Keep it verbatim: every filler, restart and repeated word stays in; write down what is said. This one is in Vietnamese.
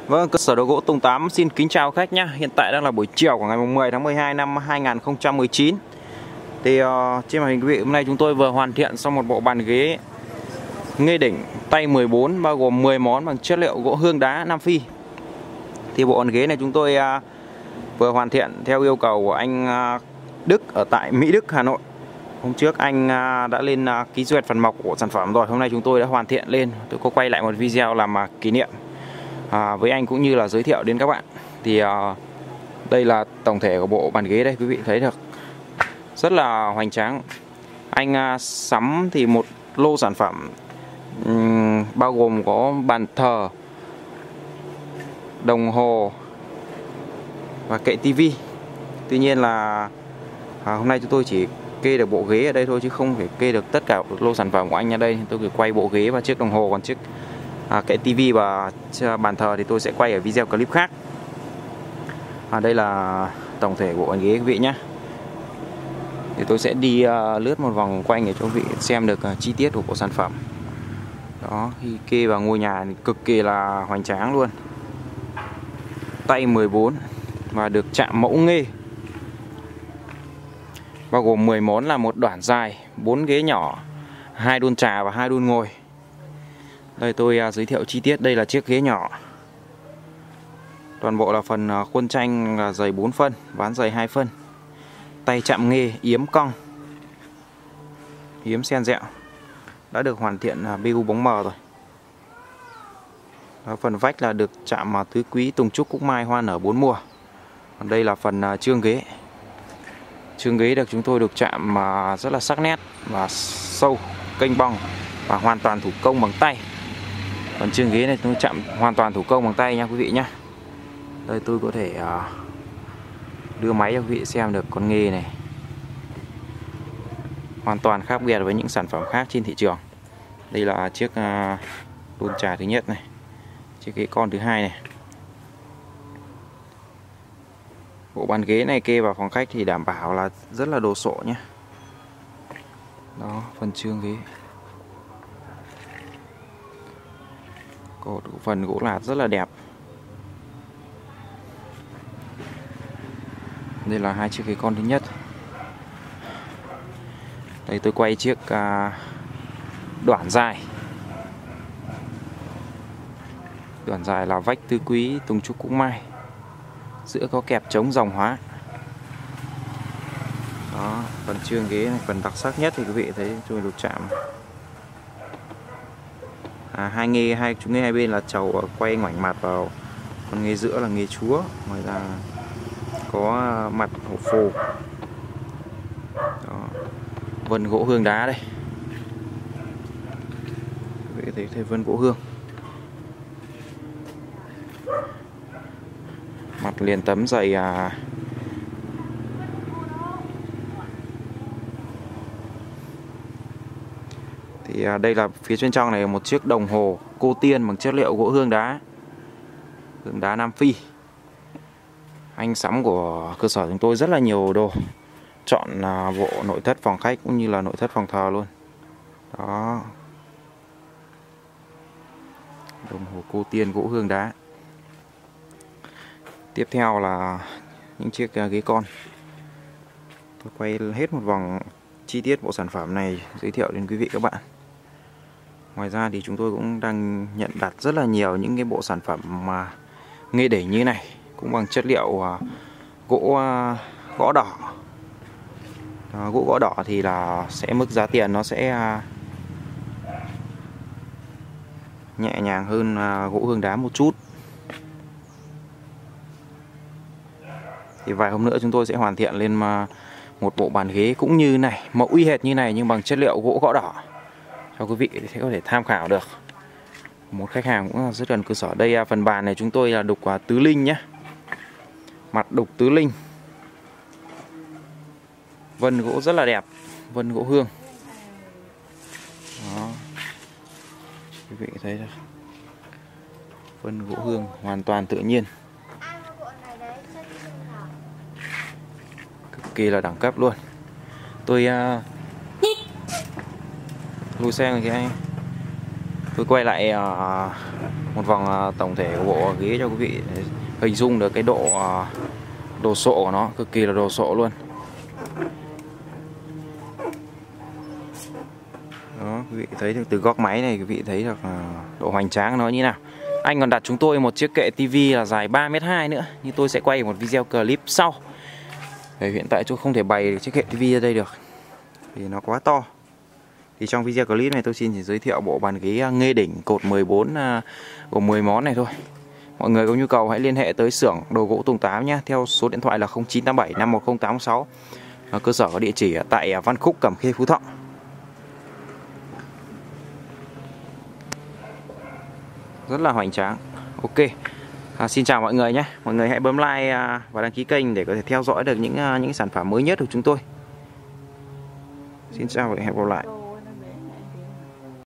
Vâng, cơ sở đồ gỗ Tùng Tám xin kính chào khách nhé. Hiện tại đang là buổi chiều của ngày mười tháng mười hai năm hai nghìn không trăm mười chín. Thì uh, trên màn hình quý vị, hôm nay chúng tôi vừa hoàn thiện xong một bộ bàn ghế Nghê Đỉnh tay mười bốn bao gồm mười món bằng chất liệu gỗ hương đá Nam Phi. Thì bộ bàn ghế này chúng tôi uh, vừa hoàn thiện theo yêu cầu của anh uh, Đức ở tại Mỹ Đức, Hà Nội. Hôm trước anh uh, đã lên uh, ký duyệt phần mộc của sản phẩm rồi. Hôm nay chúng tôi đã hoàn thiện lên. Tôi có quay lại một video làm uh, kỷ niệm À, với anh cũng như là giới thiệu đến các bạn. Thì à, đây là tổng thể của bộ bàn ghế đây, quý vị thấy được rất là hoành tráng. Anh à, sắm thì một lô sản phẩm um, bao gồm có bàn thờ, đồng hồ và kệ tivi. Tuy nhiên là à, hôm nay chúng tôi chỉ kê được bộ ghế ở đây thôi, chứ không thể kê được tất cả lô sản phẩm của anh ở đây. Tôi cứ quay bộ ghế và chiếc đồng hồ, còn chiếc À, cái tivi và bàn thờ thì tôi sẽ quay ở video clip khác. À, đây là tổng thể bộ bàn ghế quý vị nhé. Thì tôi sẽ đi uh, lướt một vòng quanh để cho quý vị xem được uh, chi tiết của bộ sản phẩm. Đó, khi kê vào ngôi nhà thì cực kỳ là hoành tráng luôn. Tay mười bốn và được chạm mẫu nghê, bao gồm mười món là một đoạn dài, bốn ghế nhỏ, hai đôn trà và hai đôn ngồi. Đây tôi uh, giới thiệu chi tiết, đây là chiếc ghế nhỏ. Toàn bộ là phần uh, khuôn tranh là dày bốn phân, ván dày hai phân. Tay chạm nghê, yếm cong, yếm sen dẹo. Đã được hoàn thiện uh, bê u bóng mờ rồi. Đó, phần vách là được chạm uh, tứ quý, tùng trúc, cúc mai, hoa nở bốn mùa. Còn đây là phần uh, trương ghế. Trương ghế được chúng tôi được chạm uh, rất là sắc nét và sâu, kênh bong và hoàn toàn thủ công bằng tay. Còn trương ghế này tôi chạm hoàn toàn thủ công bằng tay nha quý vị nhé. Đây tôi có thể uh, đưa máy cho quý vị xem được con nghê này. Hoàn toàn khác biệt với những sản phẩm khác trên thị trường. Đây là chiếc uh, đôn trà thứ nhất này, chiếc ghế con thứ hai này. Bộ bàn ghế này kê vào phòng khách thì đảm bảo là rất là đồ sộ nhé. Đó, phần trương ghế. Có phần gỗ lạt rất là đẹp. Đây là hai chiếc ghế con thứ nhất. Đây tôi quay chiếc uh, đoạn dài. Đoạn dài là vách tứ quý, tùng trúc, cúc mai, giữa có kẹp chống dòng hóa. Đó, phần trương ghế này, phần đặc sắc nhất thì quý vị thấy tôi được chạm. À, hai nghê, hai chúng nghê hai bên là chầu quay ngoảnh mặt vào, còn nghê giữa là nghê chúa. Ngoài ra có mặt hổ phù. Đó, vân gỗ hương đá đây. Quý vị thấy, thấy vân gỗ hương. Mặt liền tấm dày à, thì à, đây là phía bên trong này một chiếc đồng hồ cô tiên bằng chất liệu gỗ hương đá, hương đá Nam Phi. Anh sắm của cơ sở chúng tôi rất là nhiều đồ, chọn à, bộ nội thất phòng khách cũng như là nội thất phòng thờ luôn. Đó, đồng hồ cô tiên gỗ hương đá. Tiếp theo là những chiếc ghế con. Tôi quay hết một vòng chi tiết bộ sản phẩm này, giới thiệu đến quý vị các bạn. Ngoài ra thì chúng tôi cũng đang nhận đặt rất là nhiều những cái bộ sản phẩm mà Nghê Đỉnh như này, cũng bằng chất liệu uh, gỗ uh, gõ đỏ. Uh, gỗ gõ đỏ thì là sẽ mức giá tiền nó sẽ uh, nhẹ nhàng hơn uh, gỗ hương đá một chút. Thì vài hôm nữa chúng tôi sẽ hoàn thiện lên một bộ bàn ghế cũng như này, mẫu y hệt như này nhưng bằng chất liệu gỗ gõ đỏ cho quý vị sẽ có thể tham khảo được. Một khách hàng cũng rất gần cơ sở. Đây phần bàn này chúng tôi là đục tứ linh nhé, mặt đục tứ linh, vân gỗ rất là đẹp, vân gỗ hương. Đó, quý vị thấy được, vân gỗ hương hoàn toàn tự nhiên, cực kỳ là đẳng cấp luôn. Tôi uh, lùi xe người kia anh. Tôi quay lại uh, một vòng uh, tổng thể của bộ ghế cho quý vị để hình dung được cái độ uh, đồ sộ của nó, cực kỳ là đồ sộ luôn. Đó, quý vị thấy được từ góc máy này quý vị thấy được uh, độ hoành tráng của nó như nào. Anh còn đặt chúng tôi một chiếc kệ tivi là dài ba mét hai nữa, nhưng tôi sẽ quay một video clip sau. Vì hiện tại tôi không thể bày chiếc kệ tivi ở đây được vì nó quá to. Thì trong video clip này tôi xin chỉ giới thiệu bộ bàn ghế Nghê Đỉnh cột mười bốn gồm mười món này thôi. Mọi người có nhu cầu hãy liên hệ tới xưởng đồ gỗ Tùng Tám nhé, theo số điện thoại là không chín tám bảy năm một không tám sáu. Cơ sở có địa chỉ ở tại Văn Khúc, Cẩm Khê, Phú Thọ. Rất là hoành tráng. Ok. À, xin chào mọi người nhé. Mọi người hãy bấm like và đăng ký kênh để có thể theo dõi được những những sản phẩm mới nhất của chúng tôi. Xin chào và hẹn gặp lại.